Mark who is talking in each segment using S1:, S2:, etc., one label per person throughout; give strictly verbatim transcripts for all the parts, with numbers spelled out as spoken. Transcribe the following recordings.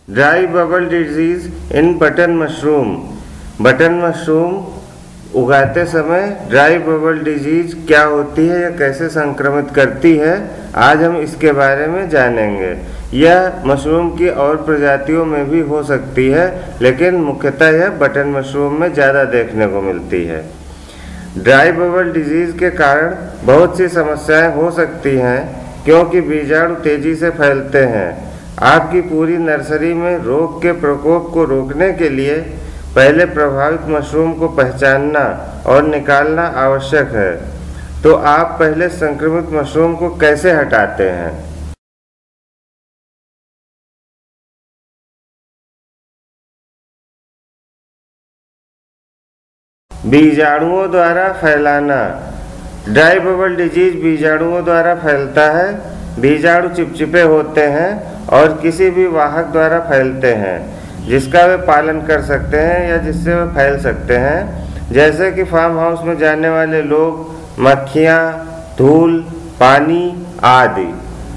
S1: Dry bubble disease in button mushroom. Button mushroom उगाते समय dry bubble disease क्या होती है या कैसे संक्रमित करती है, आज हम इसके बारे में जानेंगे। यह मशरूम की और प्रजातियों में भी हो सकती है, लेकिन मुख्यतः यह बटन मशरूम में ज़्यादा देखने को मिलती है। ड्राई बबल डिजीज के कारण बहुत सी समस्याएं हो सकती हैं, क्योंकि बीजाणु तेजी से फैलते हैं। आपकी पूरी नर्सरी में रोग के प्रकोप को रोकने के लिए पहले प्रभावित मशरूम को पहचानना और निकालना आवश्यक है। तो आप पहले संक्रमित मशरूम को कैसे हटाते हैं? बीजाणुओं द्वारा फैलाना। ड्राई बबल डिजीज बीजाणुओं द्वारा फैलता है। बीजाणु चिपचिपे होते हैं और किसी भी वाहक द्वारा फैलते हैं जिसका वे पालन कर सकते हैं या जिससे वे फैल सकते हैं, जैसे कि फार्म हाउस में जाने वाले लोग, मक्खियाँ, धूल, पानी आदि।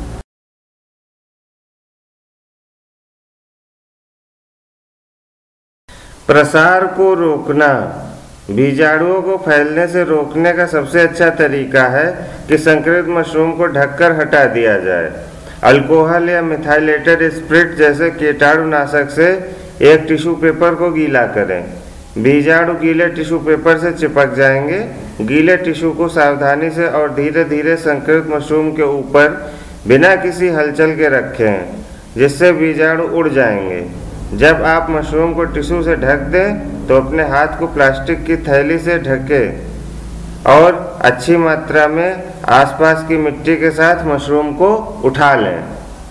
S1: प्रसार को रोकना। बीजाणुओं को फैलने से रोकने का सबसे अच्छा तरीका है कि संक्रमित मशरूम को ढककर हटा दिया जाए। अल्कोहल या मिथाइलेटेड स्पिरिट जैसे कीटाणुनाशक से एक टिश्यू पेपर को गीला करें। बीजाणु गीले टिश्यू पेपर से चिपक जाएंगे। गीले टिश्यू को सावधानी से और धीरे धीरे संक्रमित मशरूम के ऊपर बिना किसी हलचल के रखें, जिससे बीजाणु उड़ जाएंगे। जब आप मशरूम को टिश्यू से ढक दें तो अपने हाथ को प्लास्टिक की थैली से ढकें और अच्छी मात्रा में आसपास की मिट्टी के साथ मशरूम को उठा लें।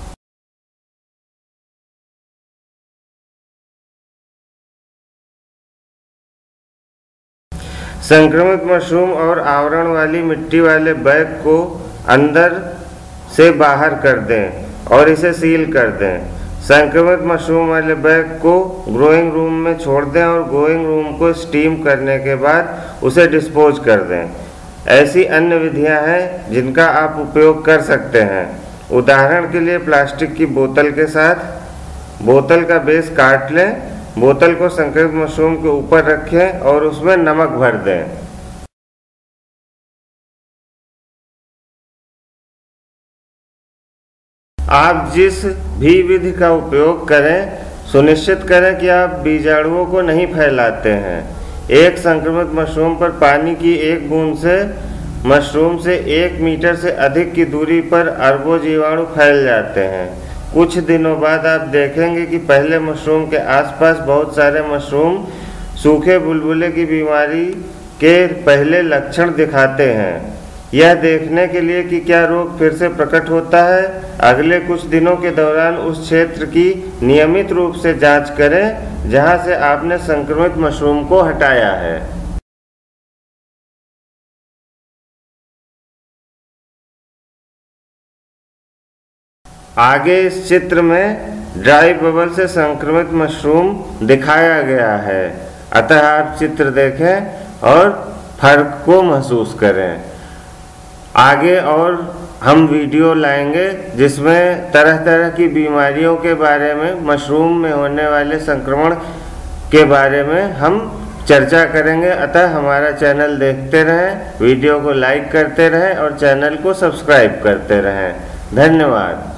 S1: संक्रमित मशरूम और आवरण वाली मिट्टी वाले बैग को अंदर से बाहर कर दें और इसे सील कर दें। संक्रमित मशरूम वाले बैग को ग्रोइंग रूम में छोड़ दें और ग्रोइंग रूम को स्टीम करने के बाद उसे डिस्पोज कर दें। ऐसी अन्य विधियां हैं जिनका आप उपयोग कर सकते हैं। उदाहरण के लिए प्लास्टिक की बोतल के साथ बोतल का बेस काट लें, बोतल को संक्रमित मशरूम के ऊपर रखें और उसमें नमक भर दें। आप जिस भी विधि का उपयोग करें, सुनिश्चित करें कि आप बीजाणुओं को नहीं फैलाते हैं। एक संक्रमित मशरूम पर पानी की एक बूंद से मशरूम से एक मीटर से अधिक की दूरी पर अरबों जीवाणु फैल जाते हैं। कुछ दिनों बाद आप देखेंगे कि पहले मशरूम के आसपास बहुत सारे मशरूम सूखे बुलबुले की बीमारी के पहले लक्षण दिखाते हैं। यह देखने के लिए कि क्या रोग फिर से प्रकट होता है, अगले कुछ दिनों के दौरान उस क्षेत्र की नियमित रूप से जांच करें जहां से आपने संक्रमित मशरूम को हटाया है। आगे इस चित्र में ड्राई बबल से संक्रमित मशरूम दिखाया गया है, अतः आप चित्र देखें और फर्क को महसूस करें। आगे और हम वीडियो लाएंगे जिसमें तरह तरह की बीमारियों के बारे में, मशरूम में होने वाले संक्रमण के बारे में हम चर्चा करेंगे। अतः हमारा चैनल देखते रहें, वीडियो को लाइक करते रहें और चैनल को सब्सक्राइब करते रहें। धन्यवाद।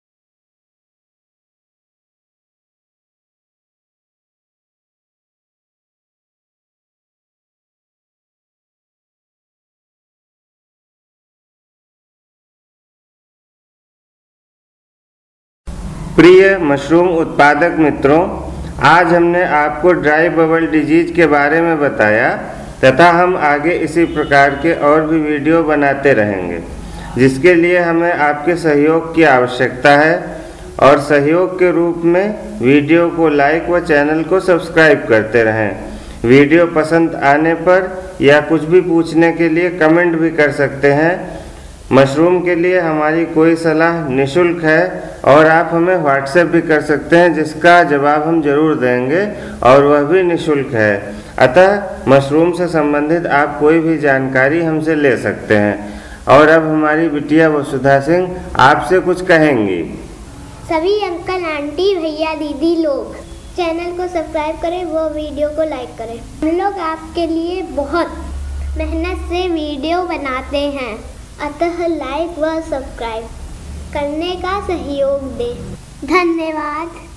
S1: प्रिय मशरूम उत्पादक मित्रों, आज हमने आपको ड्राई बबल डिजीज के बारे में बताया तथा हम आगे इसी प्रकार के और भी वीडियो बनाते रहेंगे, जिसके लिए हमें आपके सहयोग की आवश्यकता है। और सहयोग के रूप में वीडियो को लाइक व चैनल को सब्सक्राइब करते रहें। वीडियो पसंद आने पर या कुछ भी पूछने के लिए कमेंट भी कर सकते हैं। मशरूम के लिए हमारी कोई सलाह निःशुल्क है और आप हमें व्हाट्सएप भी कर सकते हैं, जिसका जवाब हम जरूर देंगे और वह भी निःशुल्क है। अतः मशरूम से संबंधित आप कोई भी जानकारी हमसे ले सकते हैं। और अब हमारी बिटिया वसुधा सिंह आपसे कुछ कहेंगी।
S2: सभी अंकल आंटी भैया दीदी लोग चैनल को सब्सक्राइब करें, वो वीडियो को लाइक करें। हम लोग आपके लिए बहुत मेहनत से वीडियो बनाते हैं, अतः लाइक व सब्सक्राइब करने का सहयोग दें। धन्यवाद।